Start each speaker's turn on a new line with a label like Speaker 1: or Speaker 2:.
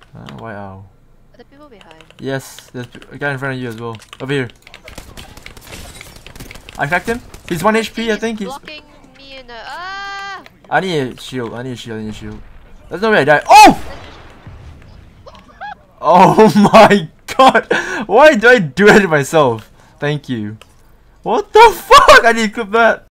Speaker 1: Wow.
Speaker 2: Are there people behind?
Speaker 1: Yes, there's a guy in front of you as well. Over here. I cracked him. He's 1 HP, I think. He's
Speaker 2: blocking me in the. Ah!
Speaker 1: I need a shield. I need a shield. I need a shield. There's no way I die. Oh! Oh my god! Why do I do it to myself? Thank you. What the fuck? I need to clip that.